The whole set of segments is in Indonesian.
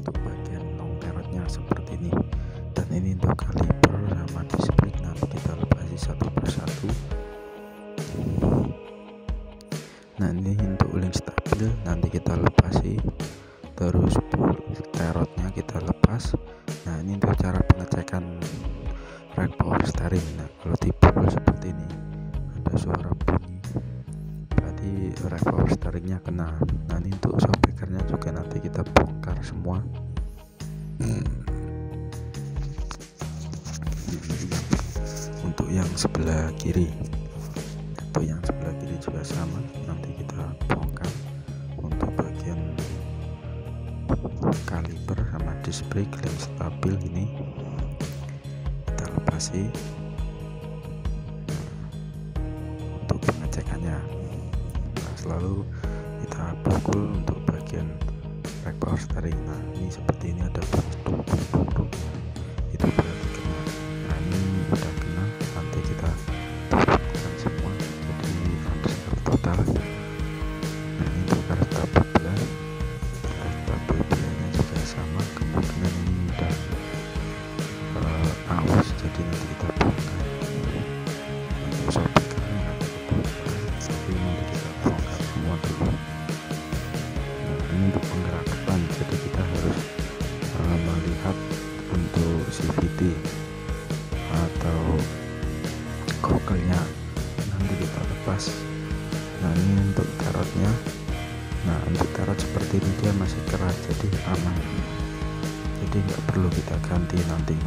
untuk bagian long terotnya seperti ini. Dan ini untuk kaliper sama disc brake nanti kita lepasi satu persatu. Nah ini untuk link stabil nanti kita lepasi, terus pull terotnya kita lepas. Nah ini untuk cara pengecekan rack power steering. Nah kalau di pull seperti ini ada suara bunyi, berarti rack power steeringnya kena. Nah ini untuk shockbreakernya juga nanti kita bongkar semua. Untuk yang sebelah kiri, juga sama, nanti kita bongkar. Untuk bagian kaliper sama disc brake link stabil ini kita lepasi. Untuk pengecekannya, nah, selalu kita pukul untuk bagian rack power steering. Nah ini seperti ini ada bunyi itu berarti kena. Nah ini udah kena, nanti kita turunkan semua jadi underscore total. Nah ini untuk garis tabel belanya juga sama, kemungkinan ini udah aus, jadi nanti kita bongkar. Untuk shockbreakernya nanti kita bongkar, tapi nanti kita bongkar semua dulu. Nah ini untuk penggerak depan, jadi kita harus melihat untuk CVT atau kokelnya nanti kita lepas. Nah ini untuk terotnya. Nah untuk terot seperti ini dia masih keras, jadi aman, jadi nggak perlu kita ganti nanti.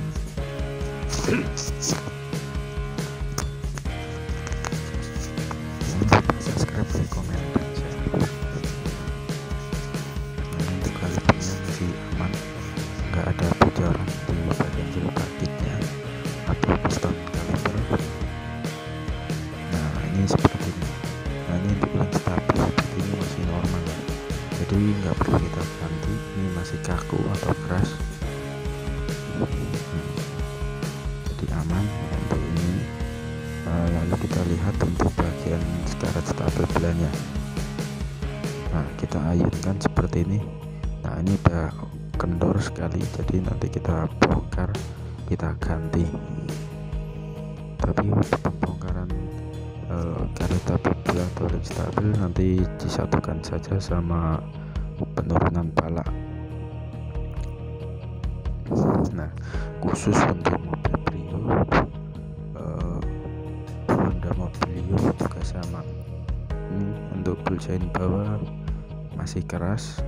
Subscribe, like, komen, dan share. Nah untuk kalipernya masih aman, nggak ada bocoran di bagian jilbab kitnya atau piston kaliper. Nah ini seperti ini. Nah ini untuk link stabil seperti ini masih normal ya, jadi nggak perlu kita ganti. Ini masih kaku atau keras, jadi aman untuk ini. Lalu kita lihat untuk bagian karet stabil belanya. Nah kita ayunkan seperti ini. Nah ini udah kendor sekali, jadi nanti kita bongkar, kita ganti. Tapi untuk pembongkaran karet stabil atau link stabil nanti disatukan saja sama penurunan pala. Nah khusus untuk mobil Brio, Honda Mobilio juga sama. Ini untuk bullseye bawah masih keras.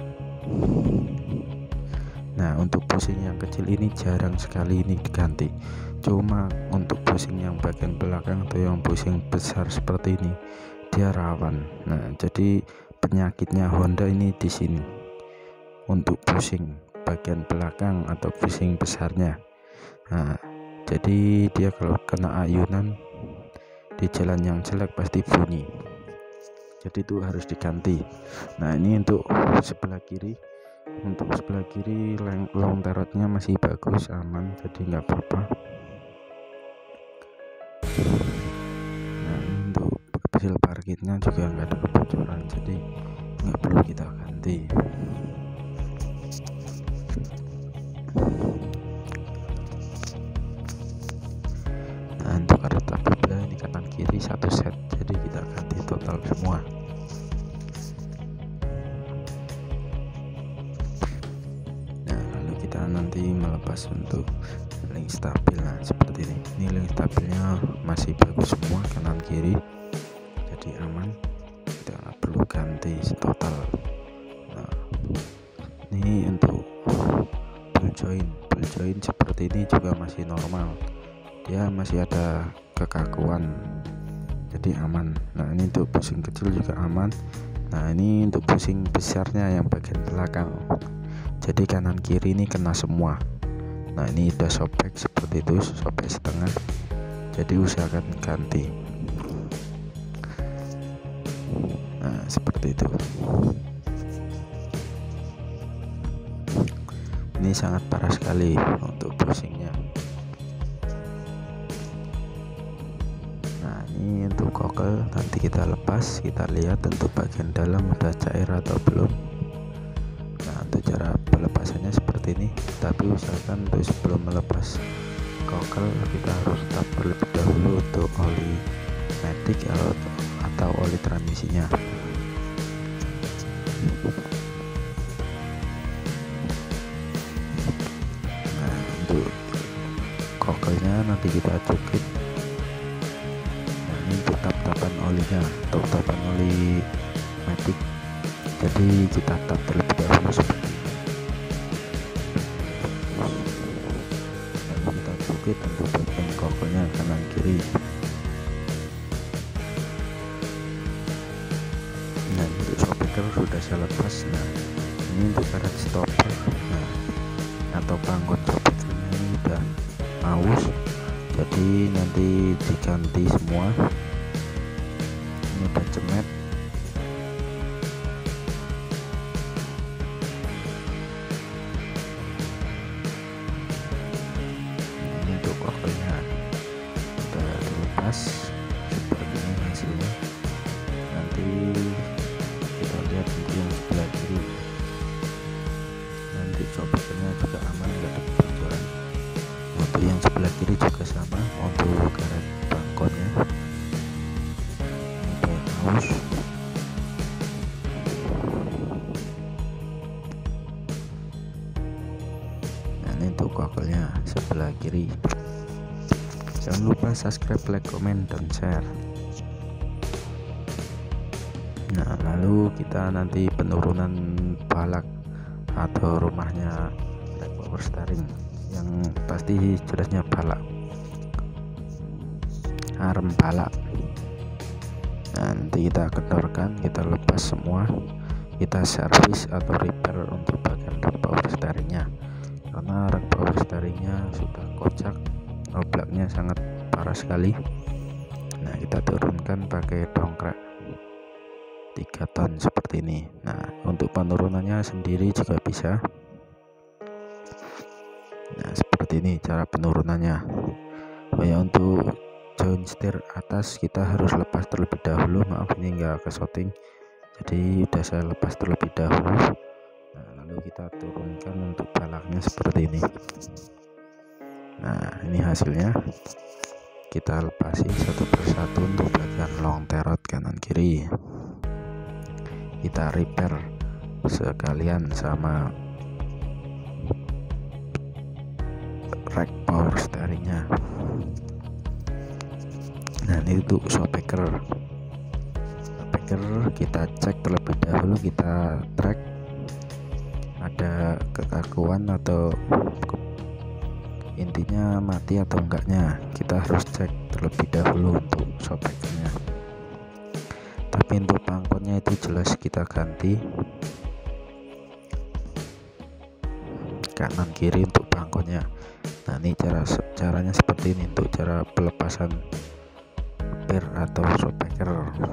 Nah untuk bushing yang kecil ini jarang sekali ini diganti, cuma untuk bushing yang bagian belakang atau yang bushing besar seperti ini dia rawan. Nah jadi penyakitnya Honda ini di sini untuk bushing bagian belakang atau bushing besarnya. Nah jadi dia kalau kena ayunan di jalan yang jelek pasti bunyi, jadi itu harus diganti. Nah ini untuk sebelah kiri. Untuk sebelah kiri long terotnya masih bagus, aman, jadi nggak apa-apa. Nah ini untuk hasil parkirnya juga nggak ada kebocoran, jadi nggak perlu kita ganti. Nah untuk karet tabel ini kanan kiri satu set, jadi kita ganti total semua. Nanti melepas untuk link stabil. Nah seperti ini. Ini link stabilnya masih bagus semua kanan kiri, jadi aman, tidak perlu ganti total. Nah ini untuk ball joint seperti ini juga masih normal, dia masih ada kekakuan, jadi aman. Nah ini untuk bushing kecil juga aman. Nah ini untuk bushing besarnya yang bagian belakang, jadi kanan kiri ini kena semua. Nah ini udah sobek seperti itu, sobek setengah, jadi usahakan ganti. Nah seperti itu. Ini sangat parah sekali untuk bushingnya. Nah ini untuk kokel nanti kita lepas, kita lihat untuk bagian dalam udah cair atau belum. Nah untuk cara pelepasannya seperti ini, tapi usahakan untuk sebelum melepas kokel kita harus tap terlebih dahulu untuk oli matic atau oli transmisinya. Nah, untuk kokelnya nanti kita cukit. Nah, ini untuk tap-tapan olinya, untuk tapan oli matic, jadi kita tap terlebih dahulu seperti ini. Lalu kita cukit untuk bagian kokelnya kanan kiri. Nah, untuk shockbreaker sudah saya lepas. Nah, ini untuk karet stopper, nah, atau pangkot shockbreakernya ini udah aus, jadi nanti diganti semua. Ini udah cemet. Ini untuk kokelnya udah dilepas seperti ini hasilnya. Nanti kita lihat untuk yang sebelah kiri. Nanti shockbreakernya juga aman, nggak ada bocoran. Untuk yang sebelah kiri juga sama, untuk karet bangkotnya ini udah aus. Nah, ini untuk kokelnya sebelah kiri. Jangan lupa subscribe, like, komen, dan share. Nah, lalu kita nanti penurunan balak atau rumahnya black power steering, yang pasti jelasnya balak, arem balak. Nanti kita kendorkan, kita lepas semua, kita servis atau repair untuk bagian rem power steeringnya, karena rem power steeringnya sudah kocak, oblaknya sangat parah sekali. Nah, kita turunkan pakai dongkrak 3 ton seperti ini. Nah, untuk penurunannya sendiri juga bisa. Nah, seperti ini cara penurunannya. Oh ya, untuk join setir atas kita harus lepas terlebih dahulu. Maaf, ini enggak ke shooting, jadi udah saya lepas terlebih dahulu. Nah, lalu kita turunkan untuk balaknya seperti ini. Nah, ini hasilnya. Kita lepasi satu persatu untuk bagian long terot kanan kiri. Kita repair sekalian sama rack power steeringnya. Nah, ini untuk shockbreaker. Kita cek terlebih dahulu, kita track ada kekakuan atau intinya mati atau enggaknya, kita harus cek terlebih dahulu untuk shockbreakernya. Tapi untuk pangkotnya itu jelas kita ganti kanan kiri untuk pangkotnya. Nah, ini caranya seperti ini untuk cara pelepasan per atau shockbreaker.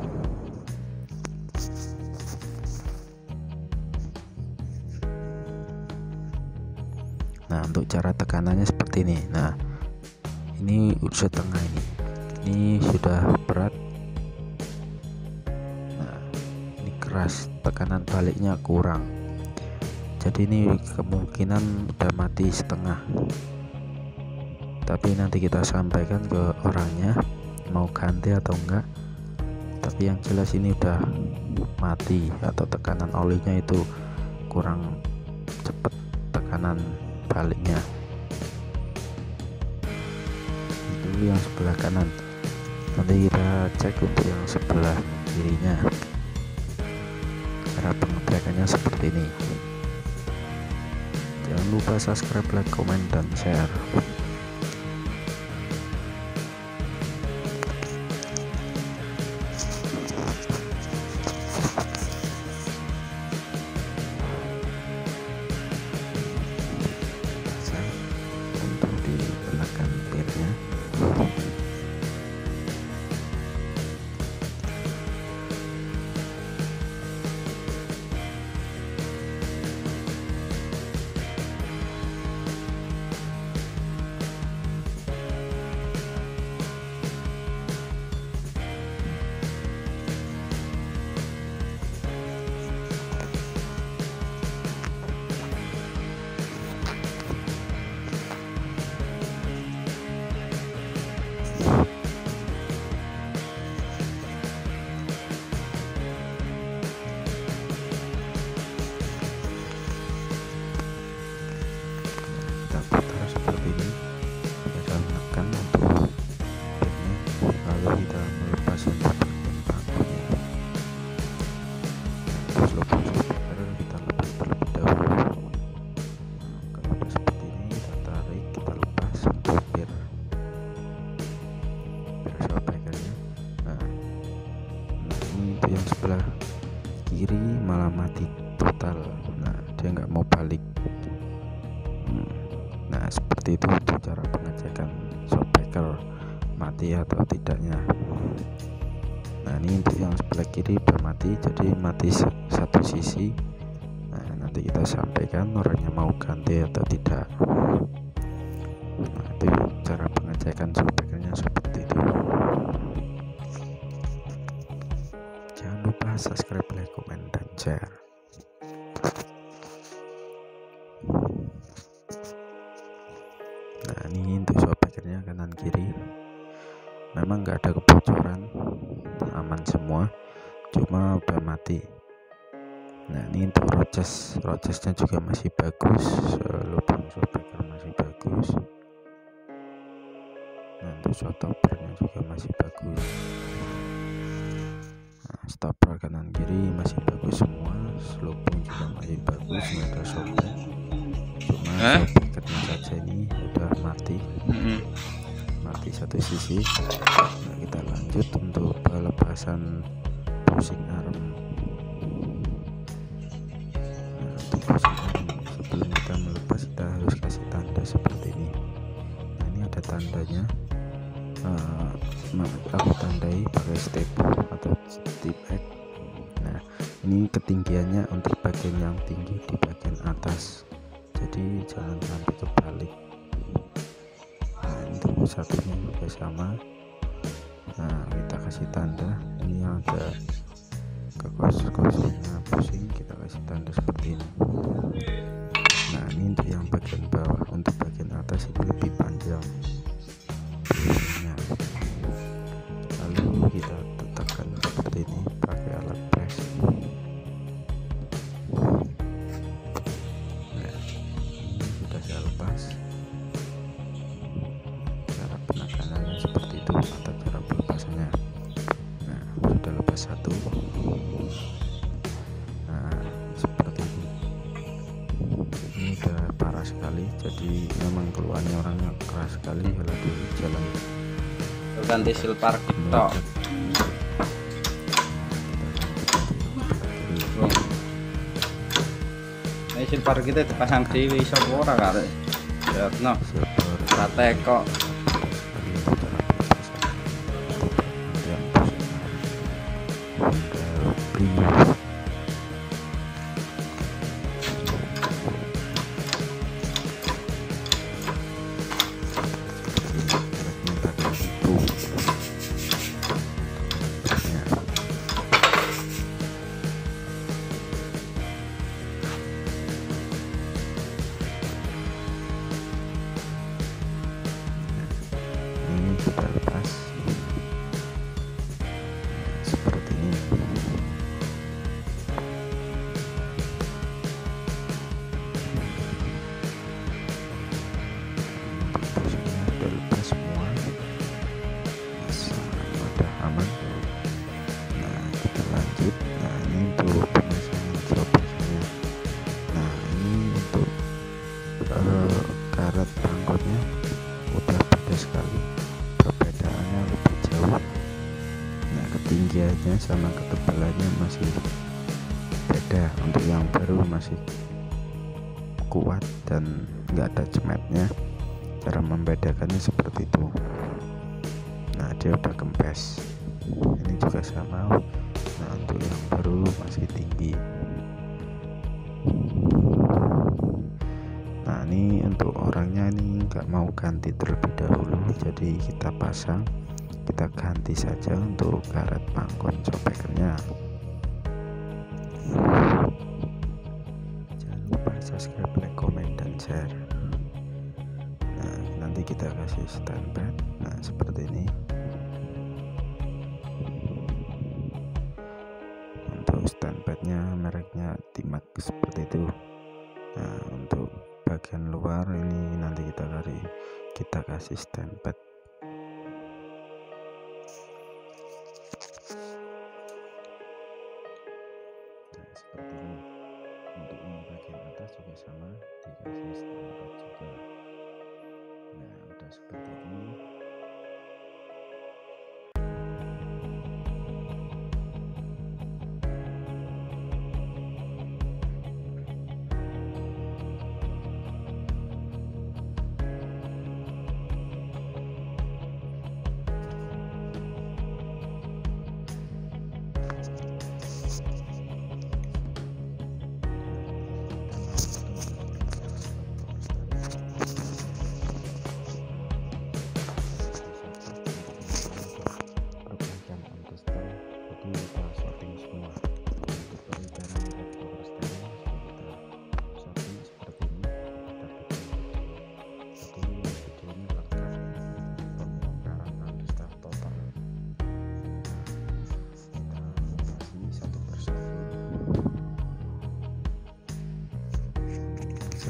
Nah, untuk cara tekanannya seperti ini. Nah, ini setengah, ini sudah berat. Nah, ini keras, tekanan baliknya kurang, jadi ini kemungkinan udah mati setengah. Tapi nanti kita sampaikan ke orangnya mau ganti atau enggak. Tapi yang jelas ini udah mati atau tekanan olinya itu kurang cepet tekanan baliknya. Itu yang sebelah kanan. Nanti kita cek untuk yang sebelah kirinya. Cara pengetrakannya seperti ini. Jangan lupa subscribe, like, komen, dan share. Untuk di belakang pirnya. nggak mau balik. Nah seperti itu untuk cara pengecekan shockbreaker mati atau tidaknya. Nah ini untuk yang sebelah kiri udah mati, jadi mati satu sisi. Nah nanti kita sampaikan orangnya mau ganti atau tidak. Nah itu cara pengecekan shockbreakernya seperti itu. Jangan lupa subscribe, like, komen, dan share. Nah ini untuk shockbreakernya kanan kiri, memang nggak ada kebocoran, aman semua, cuma udah mati. Nah ini untuk rojesnya juga masih bagus, lubang shockbreaker masih bagus. Nah untuk stoppernya juga masih bagus. Nah, stopper kanan kiri masih bagus semua, lubang juga masih bagus, nggak ada sobek. Cuma shockbreakernya saja ini udah mati, mati satu sisi. Nah kita lanjut untuk pelepasan pusing arm. Nah untuk pusing arm, sebelum kita melepas kita harus kasih tanda seperti ini. Nah ini ada tandanya, aku tandai pakai staple atau tip X. Nah ini ketinggiannya untuk bagian yang tinggi di bagian atas, jadi jangan sampai kebalik. Nah untuk satunya juga sama. Nah kita kasih tanda, ini yang ada kekosongan pusing kita kasih tanda seperti ini. Nah ini untuk yang bagian bawah, untuk bagian atas itu lebih panjang pusingnya. Lalu kita tekan seperti ini pakai alat press. Nah ini sudah saya lepas. Cara penekanannya seperti itu atau cara pelepasannya. Nah sudah lepas satu. Nah seperti ini. Ini udah parah sekali, jadi memang keluarnya orangnya keras sekali kalau di jalan. Ganti silpar kita. Ini silpar kita dipasang dewi iso ora kare. Ya no. Rate kok. Kita lepas seperti ini. Pusingnya udah lepas semua, udah aman. Nah kita lanjut. Nah ini untuk pemasangan shockbreakernya. Nah ini untuk karet bangkotnya udah beda sekali, perbedaannya lebih jauh. Nah ketinggiannya sama ketebalannya masih beda. Untuk yang baru masih kuat dan nggak ada cemetnya. Cara membedakannya seperti itu. Nah dia udah kempes, ini juga sama. Nah untuk yang baru masih tinggi. Nah ini untuk orangnya ini nggak mau ganti terlebih dahulu, jadi kita pasang, kita ganti saja untuk karet bangkon shockbreakernya. Jangan lupa subscribe, like, komen, dan share. Nah nanti kita kasih standby. Nah seperti ini. Untuk standpadnya mereknya Timac seperti itu. Nah untuk bagian luar ini nanti kita kasih standpad. Nah seperti ini. Untuk yang bagian atas juga sama, dikasih standpad juga. Nah udah seperti ini.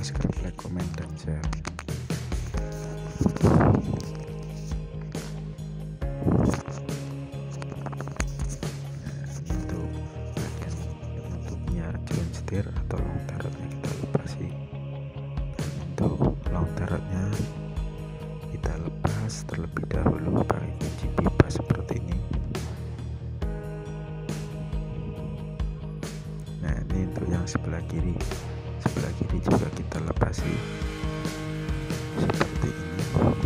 subscribe, like, komen, dan share. Untuk bagian penutupnya join setir atau long turretnya kita lepasi. Untuk long turretnya kita lepas terlebih dahulu pakai kunci pipa seperti ini. Nah, ini untuk yang sebelah kiri juga kita lepasi seperti ini.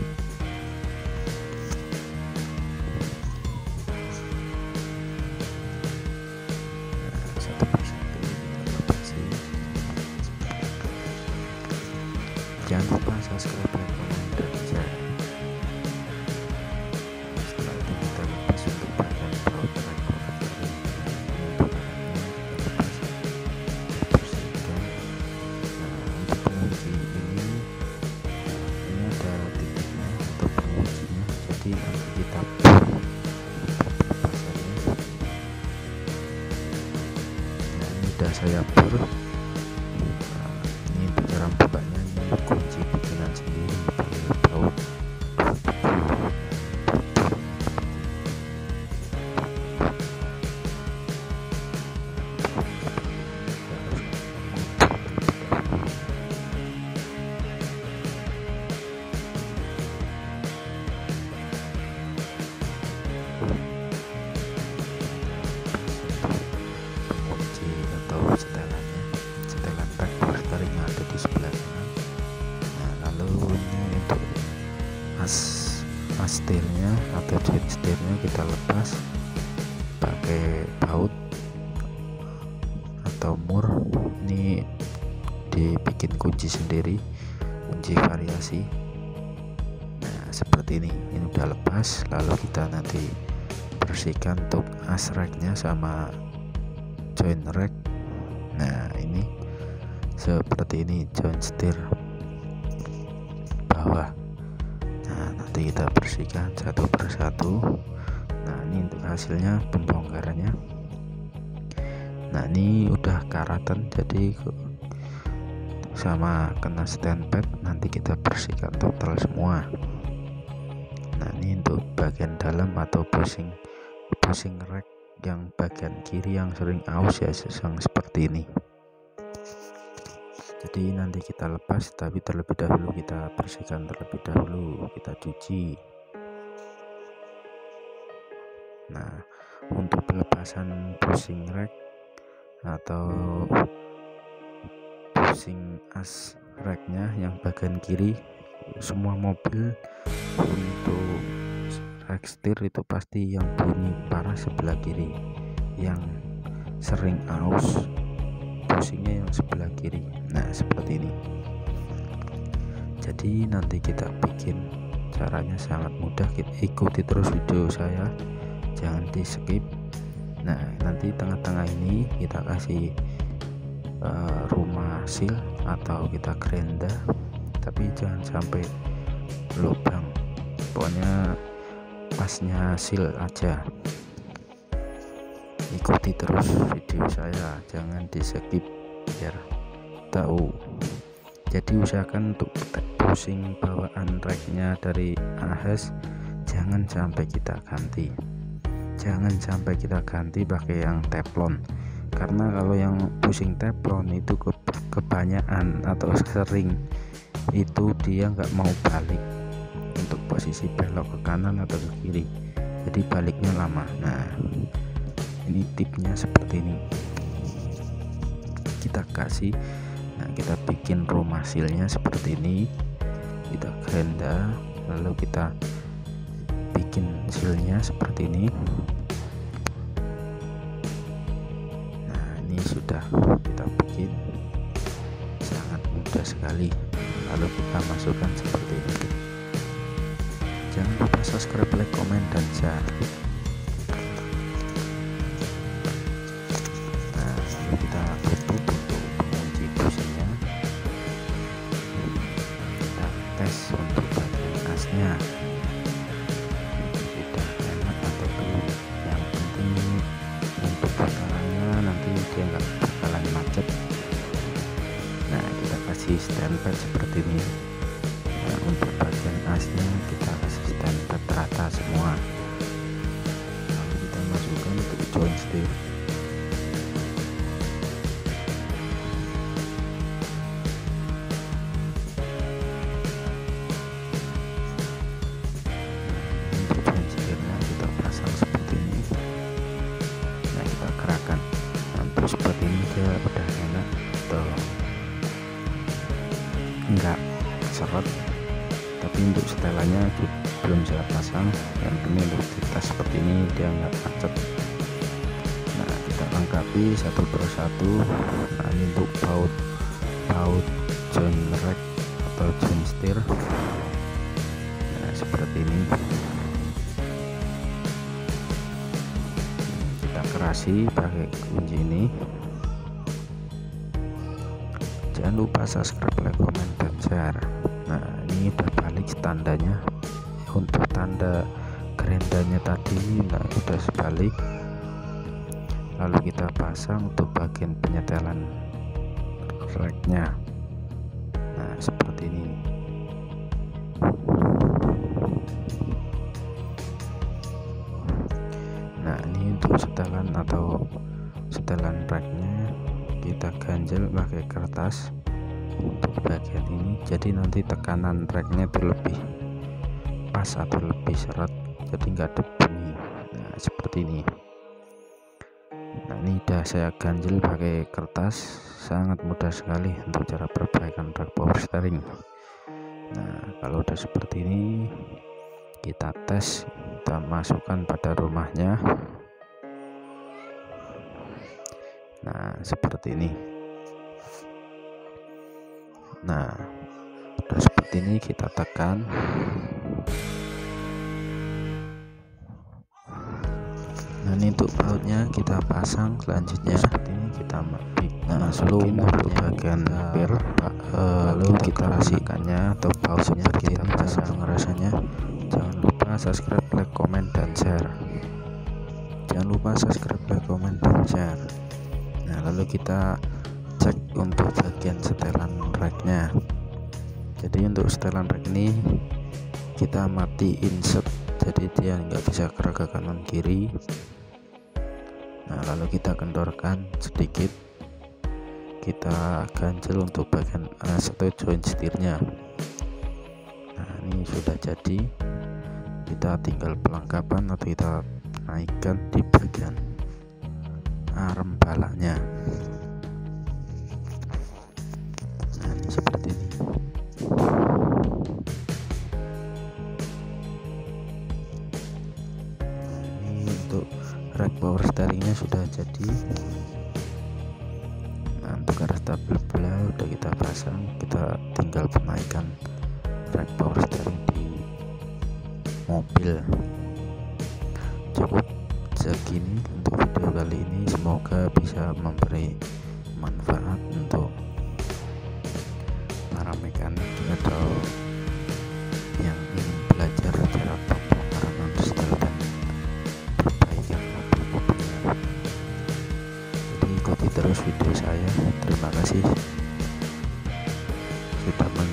Nah, satu persatu kita lepasi. Jangan lupa subscribe, like, komen, dan share. Setelah itu kita lepas untuk bagian baut rekor dari untuk pengunci ini ada titiknya untuk penguncinya, jadi nanti kita pelepasannya. Nah, ini udah saya pur. Nah, ini untuk cara bukanya ini kunci bikinan sendiri pakai baut. Kunci atau setelan rak posternya ada di sebelah sana. Nah, lalu ini untuk as setirnya atau join setirnya kita lepas pakai baut atau mur. Ini dibikin kunci sendiri, kunci variasi. Nah, seperti ini udah lepas, lalu kita nanti bersihkan untuk as racknya sama join rack. Nah, ini seperti ini join setir bawah. Nah, nanti kita bersihkan satu persatu. Nah, ini untuk hasilnya pembongkarannya. Nah, ini udah karatan, jadi sama kena standpad. Nanti kita bersihkan total semua. Nah, ini untuk bagian dalam atau bushing rack yang bagian kiri yang sering aus ya, yang seperti ini. Jadi nanti kita lepas, tapi terlebih dahulu kita bersihkan terlebih dahulu, kita cuci. Nah, untuk pelepasan bushing rack atau bushing as racknya yang bagian kiri, semua mobil untuk rack setir itu pasti yang bunyi parah sebelah kiri, yang sering aus bushingnya yang sebelah kiri. Nah, seperti ini. Jadi nanti kita bikin caranya sangat mudah, kita ikuti terus video saya, jangan di skip. Nah, nanti tengah-tengah ini kita kasih rumah seal atau kita gerenda, tapi jangan sampai lubang, pokoknya pasnya seal aja. Ikuti terus video saya, jangan di skip biar tahu. Jadi usahakan untuk pusing bawaan racknya dari ahas jangan sampai kita ganti, pakai yang teflon, karena kalau yang pusing teflon itu kebanyakan atau sering itu dia nggak mau balik untuk posisi belok ke kanan atau ke kiri, jadi baliknya lama. Nah, ini tipnya seperti ini kita kasih. Nah, kita bikin rumah sealnya seperti ini, kita gerenda, lalu kita bikin sealnya seperti ini. Nah, ini sudah kita bikin, sangat mudah sekali. Lalu kita masukkan seperti ini. Jangan lupa subscribe, like, komen, dan share. Nah, lalu kita tutup untuk pengunci businya. Kita tes untuk bagian asnya sudah enak atau belum. Yang penting untuk putarannya nanti dia nggak bakalan macet. Nah, kita kasih stand pad seperti ini. Nah, untuk bagian asnya kita kasih standar rata semua, lalu kita masukkan untuk joint setir. Untuk joint setirnya kita pasang seperti ini. Nah, kita gerakan. Nah, untuk seperti ini dia udah enak atau enggak seret, tapi untuk setelannya belum saya pasang. Yang penting untuk kita seperti ini dia enggak macet. Nah, kita lengkapi satu persatu. Nah, ini untuk baut joint rack atau joint setir. Nah, seperti ini kita kerasi pakai kunci ini. Jangan lupa subscribe, like, komen, dan share. Nah, ini udah balik tandanya. Untuk tanda gerendanya tadi nah udah sebalik, lalu kita pasang untuk bagian penyetelan racknya. Nah, seperti ini. Nah, ini untuk setelan atau setelan racknya kita ganjel pakai kertas untuk bagian ini, jadi nanti tekanan racknya itu lebih pas atau lebih seret, jadi nggak ada bunyi. Nah, seperti ini. Nah, ini udah saya ganjel pakai kertas. Sangat mudah sekali untuk cara perbaikan rack power steering. Nah, kalau udah seperti ini kita tes, kita masukkan pada rumahnya. Nah, seperti ini. Nah, udah seperti ini kita tekan. Nah, ini untuk bautnya kita pasang. Selanjutnya seperti ini kita masukin untuk bagian pil, lalu kita rasakannya atau baut seperti ini cara pengerasanya. Jangan lupa subscribe, like, komen, dan share. Jangan lupa subscribe, like, komen, dan share. Nah, lalu kita cek untuk bagian setelan racknya. Jadi untuk setelan rack ini kita matiin set, jadi dia nggak bisa gerak ke kanan kiri. Nah, lalu kita kendorkan sedikit, kita ganjel untuk bagian atau joint setirnya. Nah, ini sudah jadi, kita tinggal pelengkapan atau kita naikkan di bagian arm balaknya. Nah, ini seperti ini. Nah, ini untuk rack power steeringnya sudah jadi. Nah, untuk arah tabel bola udah kita pasang, kita tinggal menaikkan rack power steering di mobil. Cukup segini untuk video kali ini, semoga bisa memberi manfaat untuk para mekanik atau yang ingin belajar cara pembongkaran non-setel dan perbaikan mobil-mobilnya. Jadi ikuti terus video saya. Terima kasih sudah